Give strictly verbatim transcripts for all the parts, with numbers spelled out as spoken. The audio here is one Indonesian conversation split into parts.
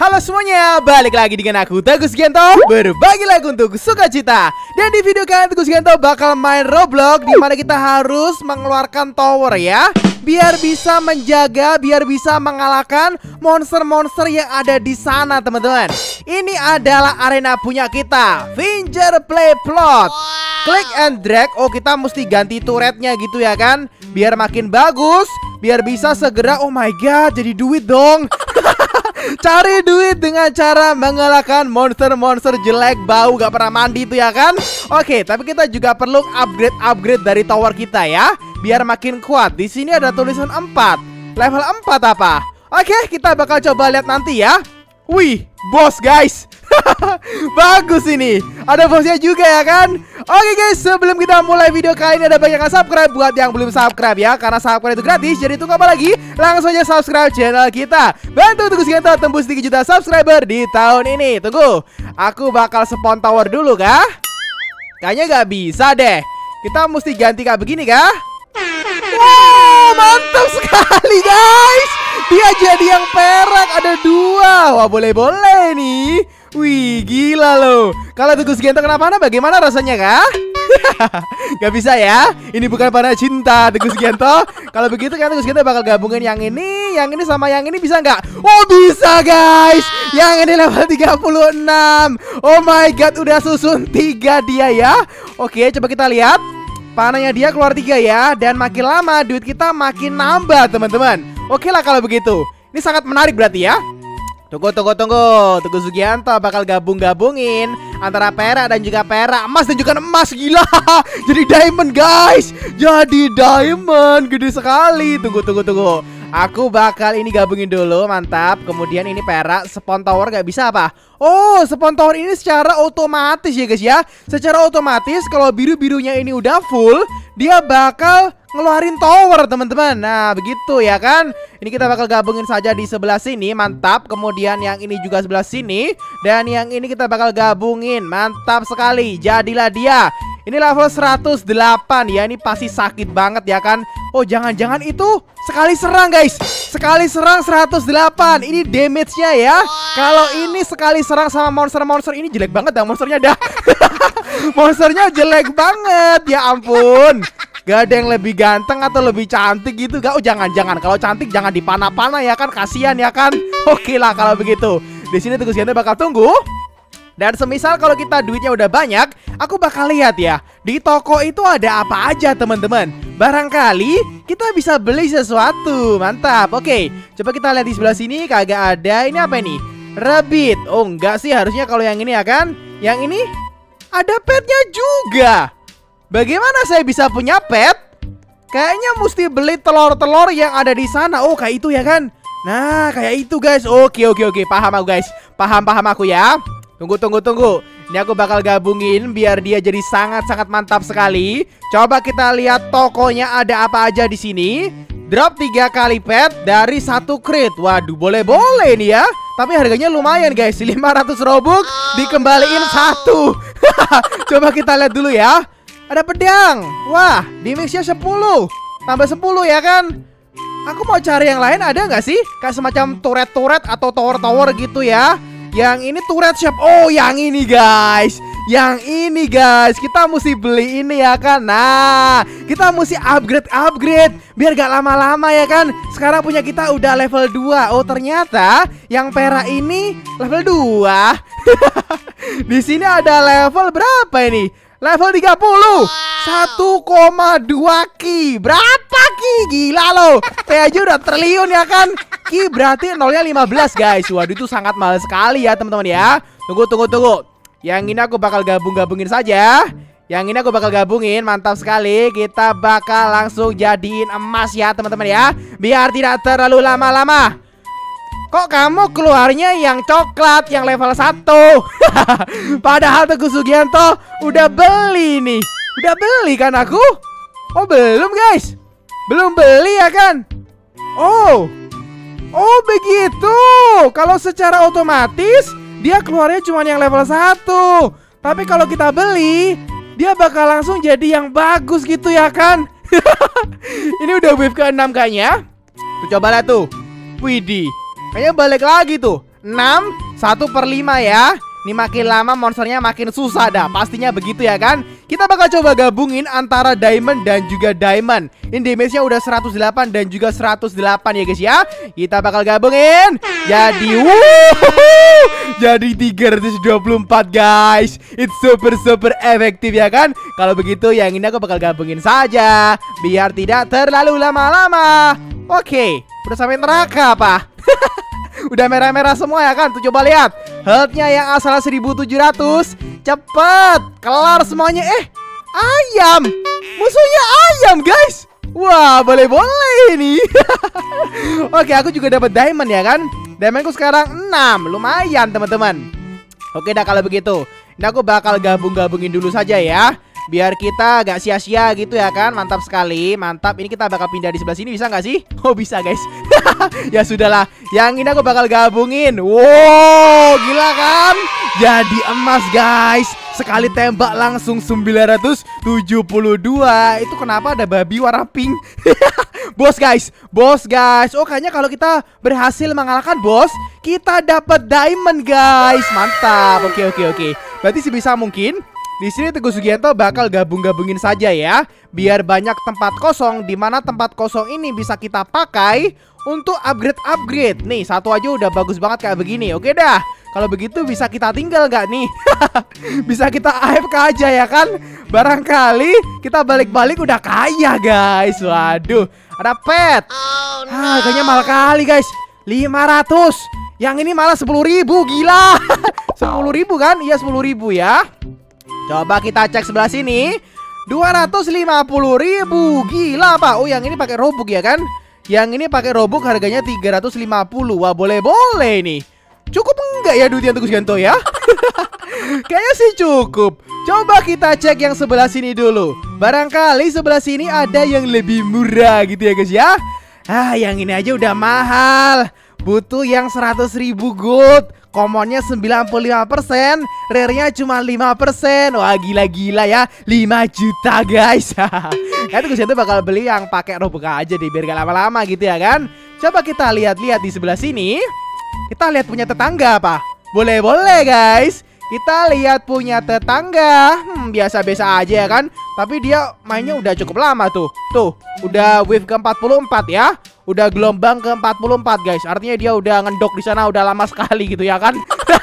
Halo semuanya, balik lagi dengan aku Teguh Sugianto, berbagi lagu untuk sukacita. Dan di video kali ini Teguh Sugianto bakal main Roblox, dimana kita harus mengeluarkan tower ya, biar bisa menjaga, biar bisa mengalahkan monster-monster yang ada di sana teman-teman. Ini adalah arena punya kita, Finger Play Plot. Klik and drag. Oh, kita mesti ganti turretnya gitu ya kan, biar makin bagus, biar bisa segera. Oh my god, jadi duit dong. Cari duit dengan cara mengalahkan monster-monster jelek, bau, gak pernah mandi itu ya kan. Oke, tapi kita juga perlu upgrade-upgrade dari tower kita ya, biar makin kuat. Di sini ada tulisan empat. Level empat apa? Oke, kita bakal coba lihat nanti ya. Wih, bos guys. Bagus ini. Ada bosnya juga ya kan. Oke guys, sebelum kita mulai video kali ini, ada banyak yang subscribe. Buat yang belum subscribe ya, karena subscribe itu gratis, jadi tunggu apa lagi? Langsung aja subscribe channel kita. Bantu Teguh Sugianto tembus tiga juta subscriber di tahun ini. Tunggu, aku bakal spawn tower dulu kah? Kayaknya gak bisa deh. Kita mesti ganti kayak begini kah? Wow, mantap sekali guys. Dia jadi yang perak, ada dua. Wah, boleh-boleh nih. Wih, gila loh. Kalau Teguh Sugianto kenapa-napa bagaimana rasanya kah? Gak bisa ya. Ini bukan pada cinta Teguh Sugianto. Kalau begitu kan Teguh Sugianto bakal gabungin yang ini, yang ini sama yang ini, bisa nggak? Oh bisa guys. Yang ini level tiga puluh enam. Oh my god, udah susun tiga dia ya. Oke, coba kita lihat. Panahnya dia keluar tiga ya. Dan makin lama duit kita makin nambah teman-teman. Oke lah kalau begitu. Ini sangat menarik berarti ya. Tunggu, tunggu, tunggu. Teguh Sugianto bakal gabung-gabungin antara perak dan juga perak, emas dan juga emas. Gila. Jadi diamond guys. Jadi diamond. Gede sekali. Tunggu, tunggu, tunggu. Aku bakal ini gabungin dulu. Mantap. Kemudian ini perak. Spawn tower gak bisa apa? Oh, spawn tower ini secara otomatis ya guys ya. Secara otomatis kalau biru-birunya ini udah full, dia bakal ngeluarin tower teman-teman. Nah begitu ya kan. Ini kita bakal gabungin saja di sebelah sini. Mantap. Kemudian yang ini juga sebelah sini. Dan yang ini kita bakal gabungin. Mantap sekali. Jadilah dia. Ini level seratus delapan ya. Ini pasti sakit banget ya kan. Oh jangan-jangan itu sekali serang guys. Sekali serang seratus delapan. Ini damage-nya ya. Kalau ini sekali serang sama monster-monster ini jelek banget dah monsternya dah. Monsternya jelek banget. Ya ampun. Gak ada yang lebih ganteng atau lebih cantik gitu gak? Oh jangan-jangan. Kalau cantik jangan dipana-pana ya kan. Kasihan ya kan. Oke lah kalau begitu. Di sini Teguh Sugianto bakal tunggu. Dan semisal kalau kita duitnya udah banyak, aku bakal lihat ya, di toko itu ada apa aja teman-teman. Barangkali kita bisa beli sesuatu. Mantap. Oke, coba kita lihat di sebelah sini. Kagak ada. Ini apa ini? Rabbit. Oh enggak sih, harusnya kalau yang ini ya kan. Yang ini ada petnya juga. Bagaimana saya bisa punya pet? Kayaknya mesti beli telur-telur yang ada di sana. Oh kayak itu ya kan. Nah kayak itu guys. Oke oke oke, paham aku guys. Paham-paham aku ya. Tunggu, tunggu, tunggu. Ini aku bakal gabungin biar dia jadi sangat-sangat mantap sekali. Coba kita lihat tokonya ada apa aja di sini. Drop tiga kali pet dari satu crate. Waduh, boleh-boleh nih ya. Tapi harganya lumayan guys, lima ratus robux dikembaliin satu. Coba kita lihat dulu ya. Ada pedang. Wah, damage-nya sepuluh. Tambah sepuluh ya kan. Aku mau cari yang lain, ada nggak sih? Kayak semacam turret-turret atau tower-tower gitu ya. Yang ini turret shop. Oh yang ini guys. Yang ini guys. Kita mesti beli ini ya kan. Nah kita mesti upgrade-upgrade biar gak lama-lama ya kan. Sekarang punya kita udah level dua. Oh ternyata yang perak ini level dua. Di sini ada level berapa ini? Level tiga puluh. satu koma dua ki. Berapa ki? Gila loh. Kayak aja udah triliun ya kan. Ki berarti nolnya lima belas guys. Waduh itu sangat mahal sekali ya teman-teman ya. Tunggu tunggu tunggu. Yang ini aku bakal gabung-gabungin saja. Yang ini aku bakal gabungin. Mantap sekali. Kita bakal langsung jadiin emas ya teman-teman ya. Biar tidak terlalu lama-lama. Kok kamu keluarnya yang coklat, yang level satu? Padahal Teguh Sugianto udah beli nih. Udah beli kan aku? Oh belum guys. Belum beli ya kan? Oh Oh begitu. Kalau secara otomatis dia keluarnya cuma yang level satu. Tapi kalau kita beli, dia bakal langsung jadi yang bagus gitu ya kan. Ini udah wave ke enam kayaknya. Tuh coba lihat tuh. Widih, kayaknya balik lagi tuh. enam, satu per lima ya. Ini makin lama monsternya makin susah dah. Pastinya begitu ya kan. Kita bakal coba gabungin antara diamond dan juga diamond. Ini damage-nya udah seratus delapan dan juga seratus delapan ya guys ya. Kita bakal gabungin. Jadi wuh, jadi tiga ratus dua puluh empat guys. It's super super efektif ya kan. Kalau begitu yang ini aku bakal gabungin saja, biar tidak terlalu lama-lama. Oke, udah sampai neraka apa? Udah merah-merah semua ya kan. Tuh coba lihat health-nya yang asalnya seribu tujuh ratus. Cepet kelar semuanya. Eh, ayam. Musuhnya ayam guys. Wah, boleh-boleh ini. Oke, aku juga dapat diamond ya kan. Diamondku sekarang enam. Lumayan teman-teman. Oke dah kalau begitu. Ini aku bakal gabung-gabungin dulu saja ya, biar kita gak sia-sia gitu ya kan. Mantap sekali, mantap. Ini kita bakal pindah di sebelah sini, bisa gak sih? Oh bisa guys. Ya sudahlah, yang ini aku bakal gabungin. Wow, gila kan? Jadi emas guys. Sekali tembak langsung sembilan ratus tujuh puluh dua. Itu kenapa ada babi warna pink? Bos guys, bos guys. Oh kayaknya kalau kita berhasil mengalahkan bos, kita dapat diamond guys. Mantap. Oke oke oke. Berarti sebisa mungkin di sini Teguh Sugianto bakal gabung-gabungin saja ya, biar banyak tempat kosong, di mana tempat kosong ini bisa kita pakai untuk upgrade-upgrade. Nih, satu aja udah bagus banget kayak begini. Oke dah. Kalau begitu bisa kita tinggal nggak nih? Bisa kita A F K aja ya kan? Barangkali kita balik-balik udah kaya guys. Waduh, ada pet. Oh, no. Ah, harganya mahal kali guys, lima ratus. Yang ini malah sepuluh ribu. Gila. sepuluh ribu kan? Iya sepuluh ribu ya. Coba kita cek sebelah sini, dua ratus lima puluh ribu. Gila Pak. Oh yang ini pakai robux ya kan? Yang ini pakai robux harganya tiga ratus lima puluh. Wah boleh-boleh nih. Cukup enggak ya duitnya Teguh Sugianto ya? Kayaknya sih cukup. Coba kita cek yang sebelah sini dulu. Barangkali sebelah sini ada yang lebih murah gitu ya guys ya. Ah yang ini aja udah mahal. Butuh yang seratus ribu gold. Commonnya sembilan puluh lima persen, rare-nya cuma lima persen. Wah gila-gila ya, lima juta guys. Kayaknya Teguh Sugianto bakal beli yang pakai robux aja deh, biar gak lama-lama gitu ya kan. Coba kita lihat-lihat di sebelah sini. Kita lihat punya tetangga apa? Boleh-boleh guys. Kita lihat punya tetangga. Hmm, biasa-biasa aja ya kan. Tapi dia mainnya udah cukup lama tuh. Tuh, udah wave ke empat puluh empat ya. Udah gelombang ke empat puluh empat guys. Artinya dia udah ngendok di sana udah lama sekali gitu ya kan.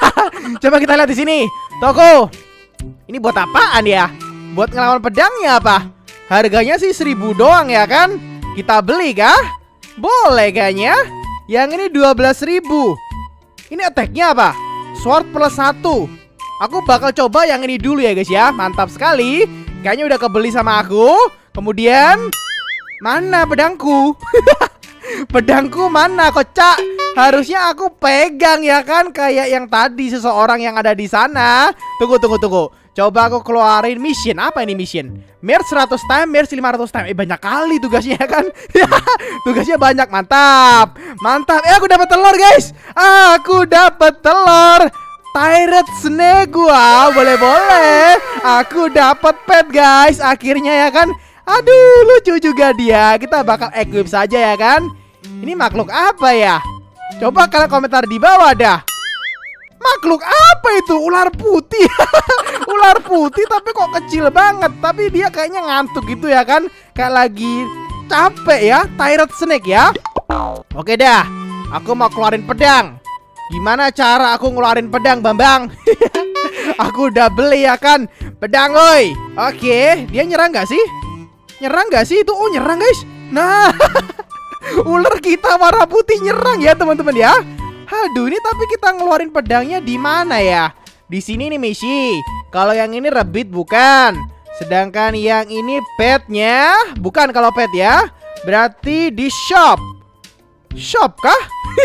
Coba kita lihat di sini. Toko. Ini buat apaan ya? Buat ngelawan pedangnya apa? Harganya sih seribu doang ya kan? Kita beli kah? Boleh kayaknya. Yang ini dua belas ribu. Ini attack-nya apa? Sword plus satu. Aku bakal coba yang ini dulu ya guys ya. Mantap sekali. Kayaknya udah kebeli sama aku. Kemudian mana pedangku? Pedangku mana kocak? Harusnya aku pegang ya kan, kayak yang tadi seseorang yang ada di sana. Tunggu tunggu tunggu. Coba aku keluarin mission. Apa ini mission? Merge seratus time, merge lima ratus time. Eh banyak kali tugasnya kan. Tugasnya banyak. Mantap. Mantap. Eh aku dapat telur guys. Aku dapat telur Pirate Snake. Wow, boleh-boleh. Aku dapat pet guys. Akhirnya ya kan. Aduh, lucu juga dia. Kita bakal equip saja ya kan. Ini makhluk apa ya? Coba kalian komentar di bawah dah. Makhluk apa itu? Ular putih. Ular putih tapi kok kecil banget. Tapi dia kayaknya ngantuk gitu ya kan. Kayak lagi capek ya. Pirate Snake ya. Oke dah. Aku mau keluarin pedang. Gimana cara aku ngeluarin pedang Bambang? Aku udah beli ya kan. Pedang oi. Oke. Dia nyerang gak sih? Nyerang gak sih itu? Oh nyerang guys. Nah. Ular kita warna putih nyerang ya teman-teman ya. Aduh ini tapi kita ngeluarin pedangnya di mana ya? Di sini nih misi. Kalau yang ini rabbit bukan. Sedangkan yang ini petnya bukan. Kalau pet ya berarti di shop. Shop kah?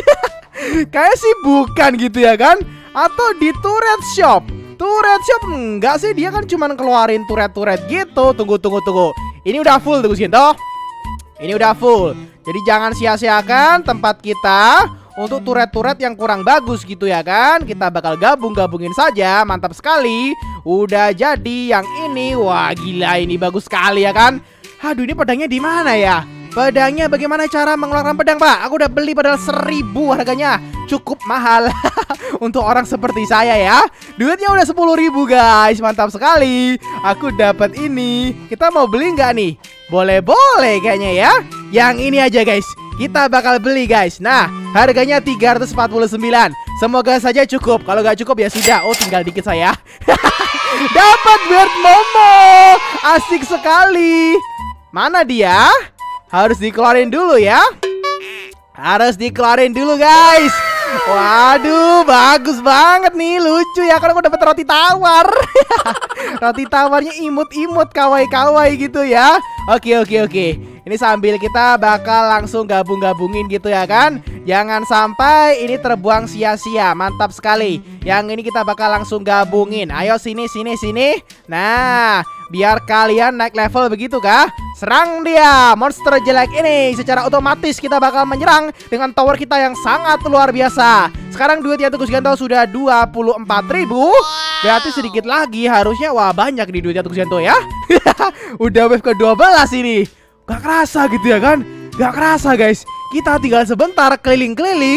Kayak sih bukan gitu ya kan. Atau di turret shop. Turret shop enggak sih. Dia kan cuman keluarin turret-turret gitu. Tunggu tunggu tunggu. Ini udah full Teguh Sugianto. Ini udah full. Jadi jangan sia-siakan tempat kita untuk turret-turret yang kurang bagus gitu ya kan. Kita bakal gabung-gabungin saja. Mantap sekali. Udah jadi yang ini. Wah gila ini bagus sekali ya kan. Aduh ini pedangnya di mana ya? Pedangnya bagaimana cara mengeluarkan pedang, Pak? Aku udah beli padahal seribu harganya. Cukup mahal untuk orang seperti saya ya. Duitnya udah sepuluh ribu guys. Mantap sekali. Aku dapat ini. Kita mau beli nggak nih? Boleh-boleh kayaknya ya. Yang ini aja guys. Kita bakal beli guys. Nah, harganya tiga ratus empat puluh sembilan. Semoga saja cukup. Kalau nggak cukup ya sudah. Oh, tinggal dikit saya. Dapat Weird Momo. Asik sekali. Mana dia? Harus dikeluarin dulu ya. Harus dikeluarin dulu guys. Waduh, bagus banget nih. Lucu ya, karena aku dapat roti tawar. Roti tawarnya imut-imut, kawaii-kawaii gitu ya. Oke, oke, oke. Ini sambil kita bakal langsung gabung-gabungin gitu ya kan. Jangan sampai ini terbuang sia-sia. Mantap sekali. Yang ini kita bakal langsung gabungin. Ayo sini, sini, sini. Nah, biar kalian naik level begitu kah? Serang dia, monster jelek ini. Secara otomatis kita bakal menyerang dengan tower kita yang sangat luar biasa. Sekarang duitnya Tugus Gento sudah dua puluh empat ribu. Berarti sedikit lagi harusnya. Wah, banyak di duitnya Tugus Gento ya. Udah wave ke dua belas ini. Gak kerasa gitu ya kan? Gak kerasa guys. Kita tinggal sebentar keliling-keliling.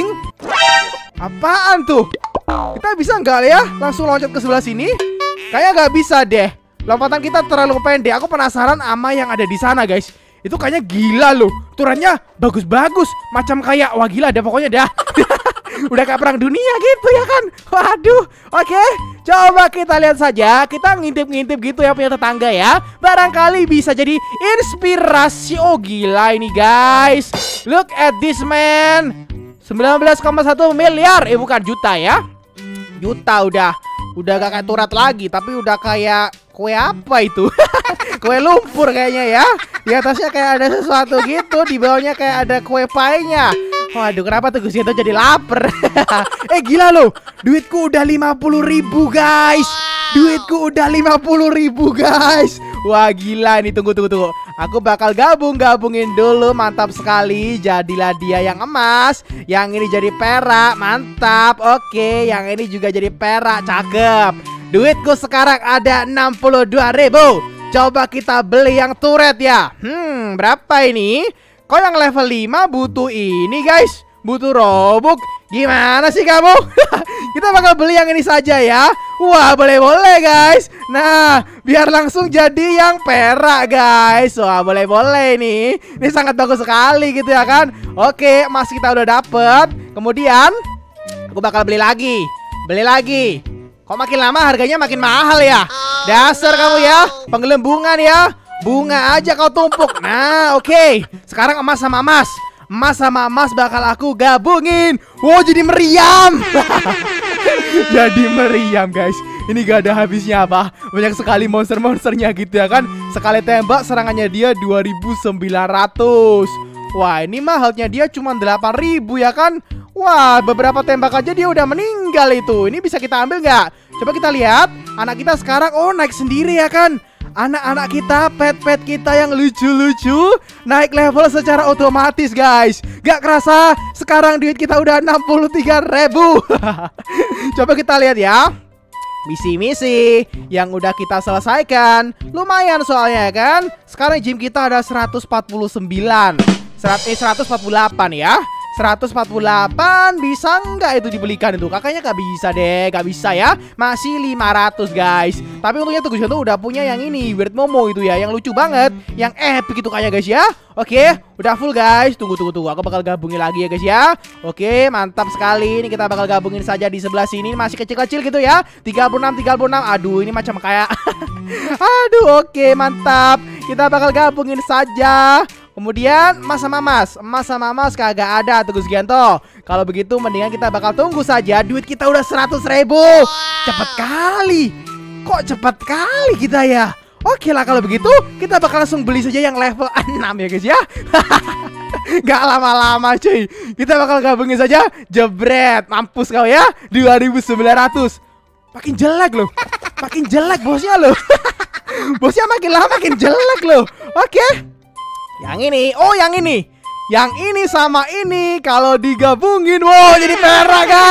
Apaan tuh? Kita bisa nggak ya langsung loncat ke sebelah sini? Kayaknya nggak bisa deh. Lompatan kita terlalu pendek. Aku penasaran sama yang ada di sana guys. Itu kayaknya gila loh. Turunnya bagus-bagus. Macam kayak, wah gila deh pokoknya dah. Udah kayak perang dunia gitu ya kan. Waduh. Oke, coba kita lihat saja. Kita ngintip-ngintip gitu ya punya tetangga ya. Barangkali bisa jadi inspirasi. Oh gila ini guys. Look at this man. sembilan belas koma satu miliar. Eh bukan juta ya. Juta udah. Udah gak kayak Turat lagi, tapi udah kayak kue apa itu? Kue lumpur kayaknya ya. Di atasnya kayak ada sesuatu gitu. Di bawahnya kayak ada kue pie-nya. Waduh, kenapa Tugus Gento jadi lapar? Eh gila loh. Duitku udah lima puluh ribu guys. Duitku udah lima puluh ribu guys. Wah gila nih, tunggu tunggu tunggu. Aku bakal gabung-gabungin dulu. Mantap sekali. Jadilah dia yang emas. Yang ini jadi perak. Mantap. Oke, yang ini juga jadi perak. Cakep. Duitku sekarang ada enam puluh dua ribu. Coba kita beli yang turret ya. Hmm, berapa ini? Kok yang level lima butuh ini guys? Butuh robux. Gimana sih kamu? Kita bakal beli yang ini saja ya. Wah boleh-boleh guys. Nah biar langsung jadi yang perak guys. Wah boleh-boleh nih. Ini sangat bagus sekali gitu ya kan. Oke, emas kita udah dapet. Kemudian aku bakal beli lagi. Beli lagi. Kok makin lama harganya makin mahal ya? Dasar kamu ya, penggelembungan ya. Bunga aja kau tumpuk. Nah oke okay. Sekarang emas sama emas. Emas sama emas bakal aku gabungin. Wow jadi meriam. Jadi meriam guys. Ini gak ada habisnya apa. Banyak sekali monster-monsternya gitu ya kan. Sekali tembak serangannya dia dua ribu sembilan ratus. Wah ini mah health-nya dia cuma delapan ribu ya kan. Wah beberapa tembak aja dia udah meninggal itu. Ini bisa kita ambil nggak? Coba kita lihat. Anak kita sekarang oh naik sendiri ya kan. Anak-anak kita, pet-pet kita yang lucu-lucu naik level secara otomatis guys. Gak kerasa sekarang duit kita udah enam puluh tiga ribu. Coba kita lihat ya. Misi-misi yang udah kita selesaikan. Lumayan soalnya kan. Sekarang gym kita ada seratus empat puluh sembilan. seratus empat puluh delapan ya. seratus empat puluh delapan bisa nggak itu dibelikan itu? Kakaknya nggak bisa deh, nggak bisa ya. Masih lima ratus guys. Tapi untungnya Tugus Gento udah punya yang ini Weird Momo itu ya, yang lucu banget, yang epic itu kayaknya guys ya. Oke, udah full guys. Tunggu tunggu tunggu, aku bakal gabungin lagi ya guys ya. Oke, mantap sekali. Ini kita bakal gabungin saja di sebelah sini. Masih kecil-kecil gitu ya. tiga puluh enam, tiga puluh enam. Aduh, ini macam kayak aduh, oke, mantap. Kita bakal gabungin saja. Kemudian emas sama emas. Emas sama emas kagak ada Tugus Gento. Kalau begitu mendingan kita bakal tunggu saja. Duit kita udah seratus ribu. Cepet kali. Kok cepet kali kita ya? Oke lah kalau begitu kita bakal langsung beli saja yang level enam ya guys ya. Gak lama-lama cuy. Kita bakal gabungin saja. Jebret. Mampus kau ya. dua ribu sembilan ratus. Makin jelek loh. Makin jelek bosnya loh. Bosnya makin lama makin jelek loh. Oke. Yang ini, oh yang ini, yang ini sama ini kalau digabungin, wow jadi merah guys.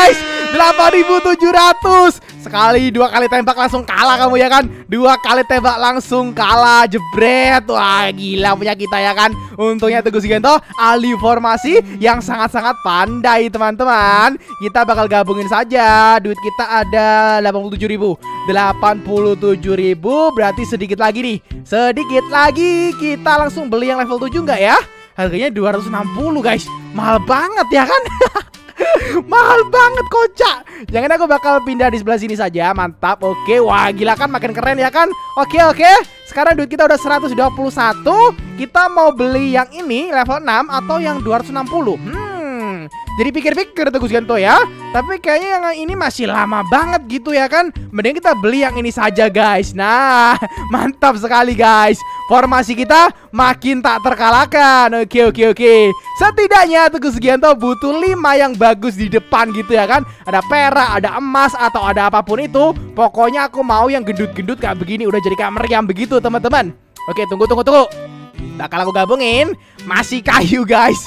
delapan ribu tujuh ratus. Sekali dua kali tembak langsung kalah kamu ya kan. Dua kali tembak langsung kalah. Jebret. Wah gila punya kita ya kan. Untungnya Teguh Sugianto ahli formasi yang sangat-sangat pandai teman-teman. Kita bakal gabungin saja. Duit kita ada delapan puluh tujuh ribu. delapan puluh tujuh ribu berarti sedikit lagi nih. Sedikit lagi kita langsung beli yang level tujuh nggak ya? Harganya dua ratus enam puluh guys. Mahal banget ya kan? Mahal banget kocak. Jangan aku bakal pindah di sebelah sini saja. Mantap. Oke. Wah gila kan makin keren ya kan. Oke oke. Sekarang duit kita udah seratus dua puluh satu. Kita mau beli yang ini level enam atau yang dua ratus enam puluh. Hmm. Jadi pikir-pikir Teguh Sugianto ya. Tapi kayaknya yang ini masih lama banget gitu ya kan. Mending kita beli yang ini saja guys. Nah mantap sekali guys. Formasi kita makin tak terkalahkan. Oke oke oke. Setidaknya Teguh Sugianto butuh lima yang bagus di depan gitu ya kan. Ada perak, ada emas atau ada apapun itu. Pokoknya aku mau yang gendut-gendut kayak begini. Udah jadi kayak meriam begitu teman-teman. Oke tunggu tunggu tunggu. Bakal aku gabungin. Masih kayu guys.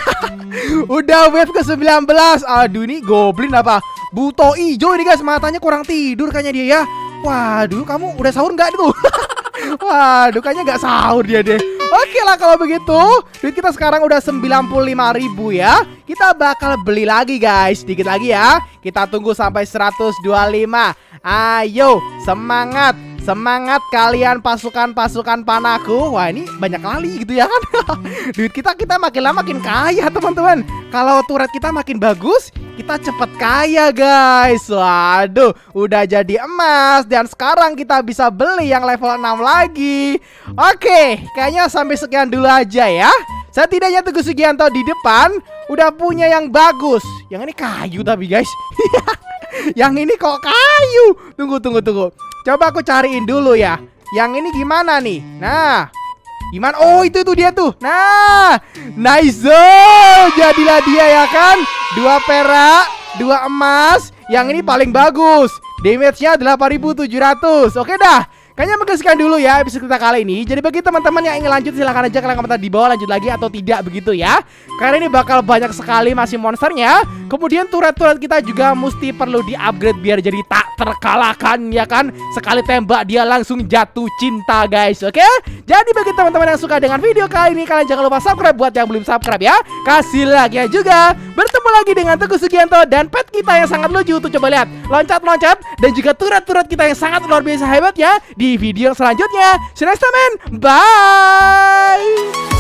Udah wave ke sembilan belas. Aduh ini goblin apa? Buto ijo ini guys. Matanya kurang tidur kayaknya dia ya. Waduh kamu udah sahur nggak tuh? Waduh kayaknya nggak sahur dia deh. Oke lah kalau begitu. Duit kita sekarang udah sembilan puluh lima ribu ya. Kita bakal beli lagi guys. Sedikit lagi ya. Kita tunggu sampai seratus dua puluh lima. Ayo semangat. Semangat kalian pasukan-pasukan panahku. Wah ini banyak kali gitu ya kan. Duit kita kita makin lama makin kaya teman-teman. Kalau turret kita makin bagus, kita cepet kaya guys. Waduh udah jadi emas. Dan sekarang kita bisa beli yang level enam lagi. Oke kayaknya sampai sekian dulu aja ya. Setidaknya Teguh Sugianto di depan udah punya yang bagus. Yang ini kayu tapi guys. Yang ini kok kayu. Tunggu tunggu tunggu. Coba aku cariin dulu ya. Yang ini gimana nih? Nah gimana? Oh itu tuh dia tuh. Nah nice. Jadilah dia ya kan. Dua perak, dua emas. Yang ini paling bagus. Damage-nya delapan ribu tujuh ratus. Oke dah. Kayaknya mungkin sekian dulu ya episode kita kali ini. Jadi bagi teman-teman yang ingin lanjut silahkan aja kalian komentar di bawah lanjut lagi atau tidak begitu ya. Karena ini bakal banyak sekali masih monsternya. Kemudian turret-turret kita juga mesti perlu di-upgrade biar jadi tak terkalahkan ya kan. Sekali tembak dia langsung jatuh cinta guys. Oke. Jadi bagi teman-teman yang suka dengan video kali ini, kalian jangan lupa subscribe buat yang belum subscribe ya. Kasih like ya juga. Bertemu lagi dengan Teguh Sugianto dan pet kita yang sangat lucu tuh, coba lihat. Loncat-loncat dan juga turret-turret kita yang sangat luar biasa hebat ya. Di video selanjutnya. See you next time, man. Bye.